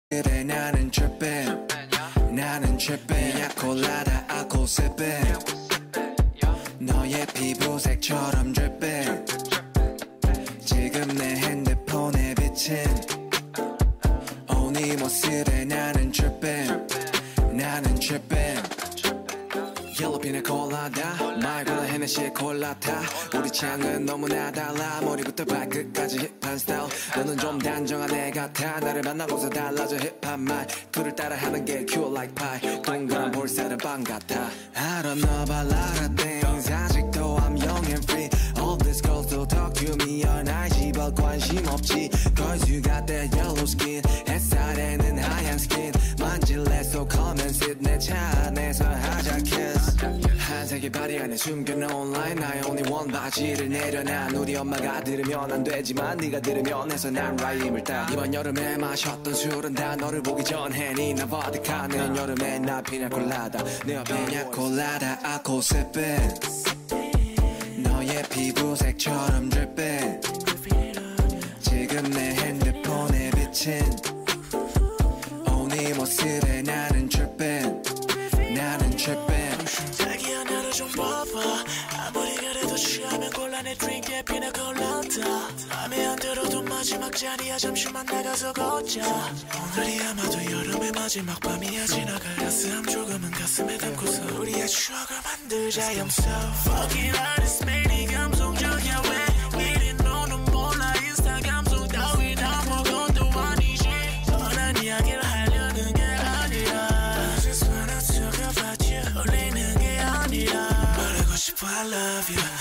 그래 나는 trippin 나는 trippin 약콜라다 알콜 sippin 너의 피부색처럼 drippin 지금 내 핸드폰에 비친 네 모습에 나는 trippin 나는 trippin 옐로핀에 콜라다 말고는 헤네시에 콜라타 우리 창은 너무나 달라 머리부터 발끝까지 힙한 스타일 너는 좀 단정한 애 같아 나를 만나고서 달라져 힙한 말투를 따라하는 게 cute like pie 동그란 볼살은 빵 같아 I don't know about a lot of things 아직도 I'm young and free All these girls still talk to me all night 씨발 관심 없지 Cause you got that yellow skin 햇살에는 하얀 skin 만질래 so come and sit 내 차 안에서 하자 kiss 한색의 바리 안에 숨겨놓은 line 나의 only one 바지를 내려놔 우리 엄마가 들으면 안 되지만 네가 들으면 해서 난 라임을 따 이번 여름에 마셨던 술은 다 너를 보기 전에 니나 버디카는 여름에 나 피냐콜라다 내 옆에 냐콜라다 알콜 sippin 너의 피부색처럼 drippin 지금 내 핸드폰에 비친 네 모습에 나는 trippin 나는 trippin 자기야 나를 좀 봐봐 아무리 그래도 취하면 곤란해 드링크에 피나콜라다 맘에 안 들어도 마지막 자리야 잠시만 나가서 걷자 오늘이 아마도 여름의 마지막 밤이야 지나갈 따스함 조금은 가슴에 담고서 우리의 추억을 만들자 I'm so fucking honest man 이 감성적이야 왜 이리 너는 몰라 인스타 감성 따위 다 먹어도 아니지 뻔한 이야기를 하려는 게 아니라 I just wanna talk about you 올리는 게 아니라 말하고 싶어 I love you